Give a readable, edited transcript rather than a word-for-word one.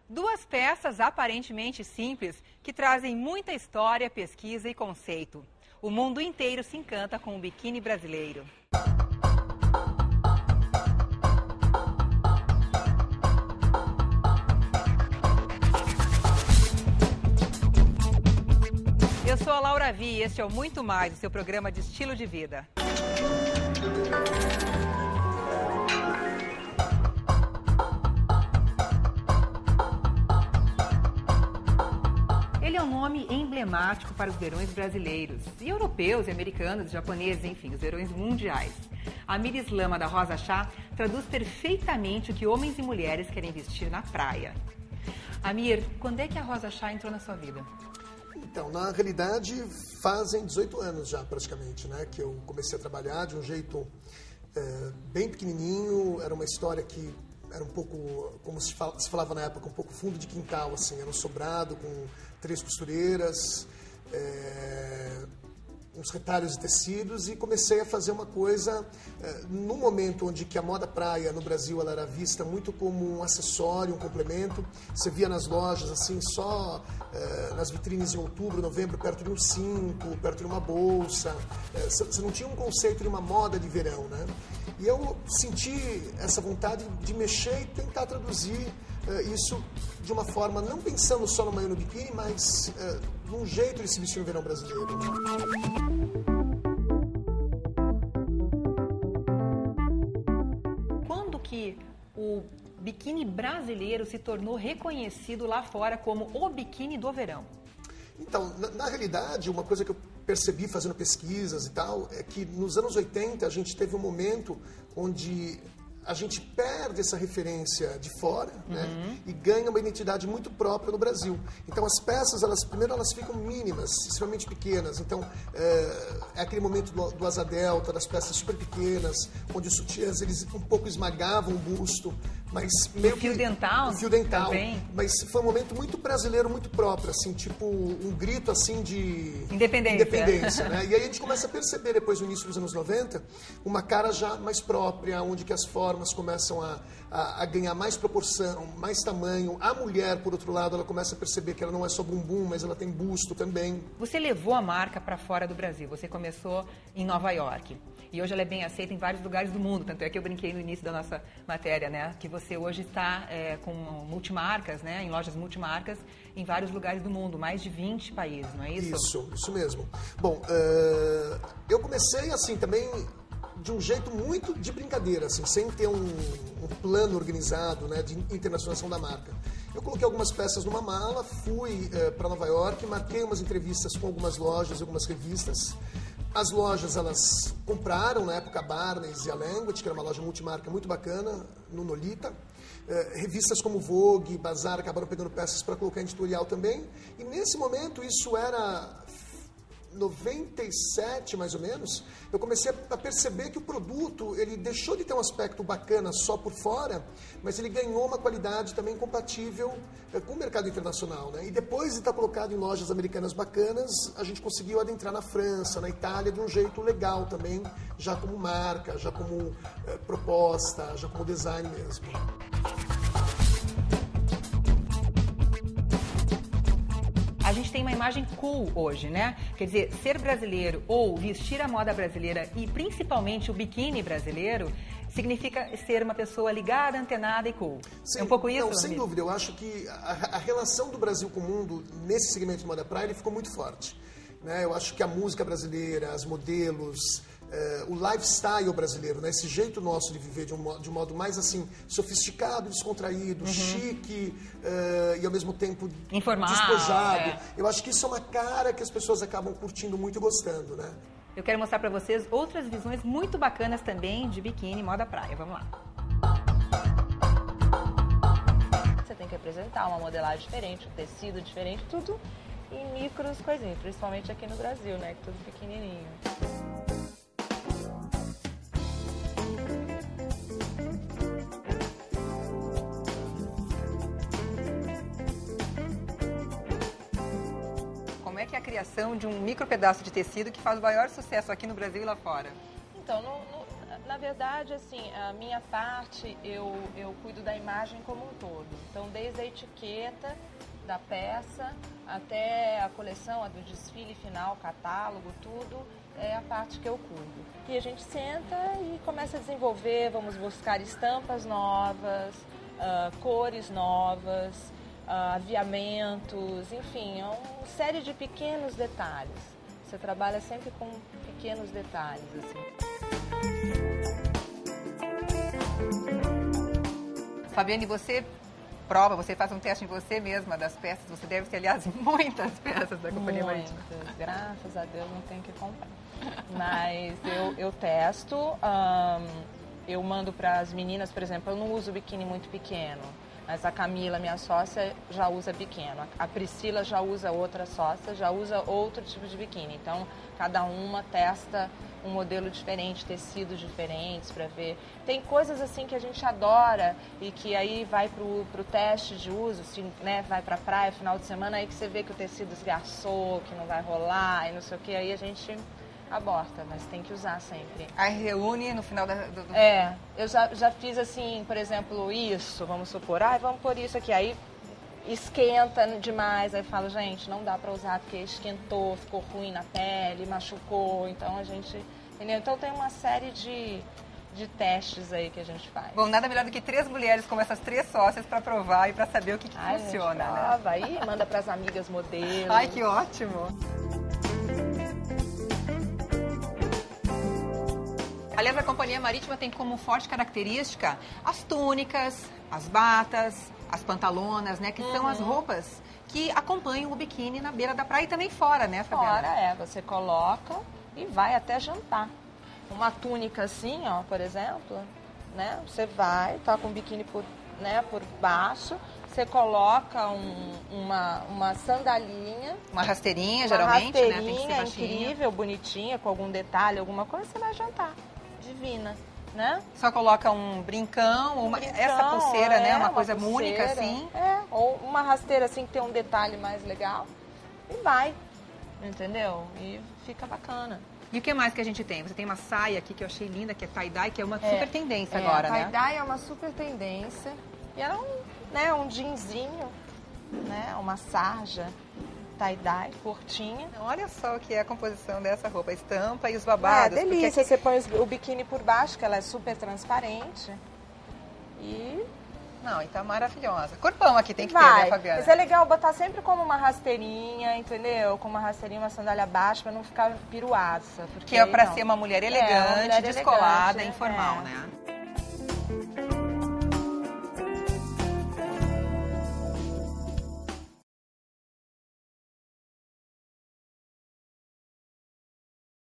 Duas peças aparentemente simples que trazem muita história, pesquisa e conceito. O mundo inteiro se encanta com o biquíni brasileiro. Eu sou a Laura Vi e este é o Muito Mais, o seu programa de estilo de vida. Ele é um nome emblemático para os verões brasileiros, e europeus, e americanos, japoneses, enfim, os verões mundiais. Amir Islama, da Rosa Chá, traduz perfeitamente o que homens e mulheres querem vestir na praia. Amir, quando é que a Rosa Chá entrou na sua vida? Então, na realidade, fazem 18 anos já, praticamente, né? Que eu comecei a trabalhar de um jeito bem pequenininho. Era uma história que era um pouco, como se falava na época, um pouco fundo de quintal, assim. Era um sobrado com 3 costureiras, uns retalhos de tecidos, e comecei a fazer uma coisa no momento onde que a moda praia no Brasil ela era vista muito como um acessório, um complemento. Você via nas lojas assim, só nas vitrines em outubro, novembro, perto de um cinto, perto de uma bolsa. Você não tinha um conceito de uma moda de verão, né? E eu senti essa vontade de mexer e tentar traduzir isso de uma forma, não pensando só no maiô no biquíni, mas num jeito de se vestir no verão brasileiro. Quando que o biquíni brasileiro se tornou reconhecido lá fora como o biquíni do verão? Então, na realidade, uma coisa que eu percebi fazendo pesquisas e tal, é que nos anos 80 a gente teve um momento onde a gente perde essa referência de fora, né? E ganha uma identidade muito própria no Brasil. Então as peças, primeiro elas ficam mínimas, extremamente pequenas. Então é aquele momento do asa delta, das peças super pequenas, onde os sutiãs eles um pouco esmagavam o busto, mas meio o fio dental. O fio dental. Também. Mas foi um momento muito brasileiro, muito próprio, assim, tipo um grito assim de independência, né? E aí a gente começa a perceber depois no início dos anos 90 uma cara já mais própria, onde que as formas começam a ganhar mais proporção, mais tamanho. A mulher, por outro lado, ela começa a perceber que ela não é só bumbum, mas ela tem busto também. Você levou a marca para fora do Brasil. Você começou em Nova York. E hoje ela é bem aceita em vários lugares do mundo. Tanto é que eu brinquei no início da nossa matéria, né? Que você hoje está com multimarcas, né? Em lojas multimarcas em vários lugares do mundo. Mais de 20 países, não é isso? Isso mesmo. Bom, eu comecei assim também de um jeito muito de brincadeira, assim, sem ter um plano organizado, né, de internacionalização da marca. Eu coloquei algumas peças numa mala, fui para Nova York, marquei umas entrevistas com algumas lojas, algumas revistas. As lojas, elas compraram, na época, a Barneys e a Language, que era uma loja multimarca muito bacana, no Nolita. Revistas como Vogue, Bazar, acabaram pegando peças para colocar em editorial também. E nesse momento, isso era 97, mais ou menos, eu comecei a perceber que o produto, ele deixou de ter um aspecto bacana só por fora, mas ele ganhou uma qualidade também compatível com o mercado internacional, né? E depois de estar colocado em lojas americanas bacanas, a gente conseguiu adentrar na França, na Itália, de um jeito legal também, já como marca, já como proposta, já como design mesmo. A gente tem uma imagem cool hoje, né? Quer dizer, ser brasileiro ou vestir a moda brasileira e principalmente o biquíni brasileiro significa ser uma pessoa ligada, antenada e cool. Sim, é um pouco isso? Não, sem dúvida. Eu acho que a relação do Brasil com o mundo nesse segmento de moda praia ele ficou muito forte, né? Eu acho que a música brasileira, as modelos, o lifestyle brasileiro, né? Esse jeito nosso de viver de um modo mais assim sofisticado, descontraído, chique e ao mesmo tempo informal, despojado. Eu acho que isso é uma cara que as pessoas acabam curtindo muito e gostando, né? Eu quero mostrar para vocês outras visões muito bacanas também de biquíni e moda praia. Vamos lá. Você tem que apresentar uma modelagem diferente, um tecido diferente, tudo em micros coisinhas, principalmente aqui no Brasil, né? Tudo pequenininho. Como é que é a criação de um micro pedaço de tecido que faz o maior sucesso aqui no Brasil e lá fora? Então, Na verdade, assim, a minha parte, eu cuido da imagem como um todo. Então, desde a etiqueta da peça até a coleção, a do desfile final, catálogo, tudo é a parte que eu cuido. E a gente senta e começa a desenvolver, vamos buscar estampas novas, cores novas, aviamentos, enfim, é uma série de pequenos detalhes. Você trabalha sempre com pequenos detalhes, assim. Fabiane, você prova, você faz um teste em você mesma das peças. Você deve ter, aliás, muitas peças da Companhia Marítima. Muitas, graças a Deus não tenho que comprar. Mas eu testo, eu mando para as meninas, por exemplo, eu não uso biquíni muito pequeno. Mas a Camila, minha sócia, já usa pequeno. A Priscila já usa outra sócia, já usa outro tipo de biquíni. Então, cada uma testa um modelo diferente, tecidos diferentes para ver. Tem coisas assim que a gente adora e que aí vai pro teste de uso, assim, né? Vai pra praia, final de semana, aí que você vê que o tecido esgarçou, que não vai rolar e não sei o que, aí a gente aborta, mas tem que usar sempre. Aí reúne no final do... Eu já fiz assim, por exemplo, isso, vamos supor, vamos pôr isso aqui, aí esquenta demais, aí eu falo, gente, não dá pra usar porque esquentou, ficou ruim na pele, machucou, então a gente, entendeu? Então tem uma série de testes aí que a gente faz. Bom, nada melhor do que 3 mulheres como essas 3 sócias pra provar e pra saber o que funciona, gente né? prova, aí manda pras amigas modelos. Ai, que ótimo! Aliás, a Companhia Marítima tem como forte característica as túnicas, as batas, as pantalonas, né? Que são as roupas que acompanham o biquíni na beira da praia e também fora, né, Fabiana? Fora, você coloca e vai até jantar. Uma túnica assim, ó, por exemplo, né? Você vai, tá com o biquíni por baixo, você coloca uma sandalinha. Uma rasteirinha, geralmente, né? Tem que ser rasteirinha baixinha. Incrível, bonitinha, com algum detalhe, alguma coisa, você vai jantar. Divina, né? Só coloca um brincão, essa pulseira, né? Uma coisa pulseira, única, assim. Ou uma rasteira assim que tem um detalhe mais legal. E vai, entendeu? E fica bacana. E o que mais que a gente tem? Você tem uma saia aqui que eu achei linda, que é tie-dye, que é uma super tendência agora, né? Tie-dye é uma super tendência. E era um jeanzinho, né? Uma sarja tie-dye, curtinha. Olha só o que é a composição dessa roupa, a estampa e os babados. É delícia, você põe o biquíni por baixo, que ela é super transparente. E... Não, e tá maravilhosa. Corpão aqui tem que ter, né, Fabiana? Mas é legal botar sempre como uma rasteirinha, entendeu? Com uma rasteirinha, uma sandália baixa, pra não ficar piruaça. Que é pra ser uma mulher elegante, descolada, informal, né?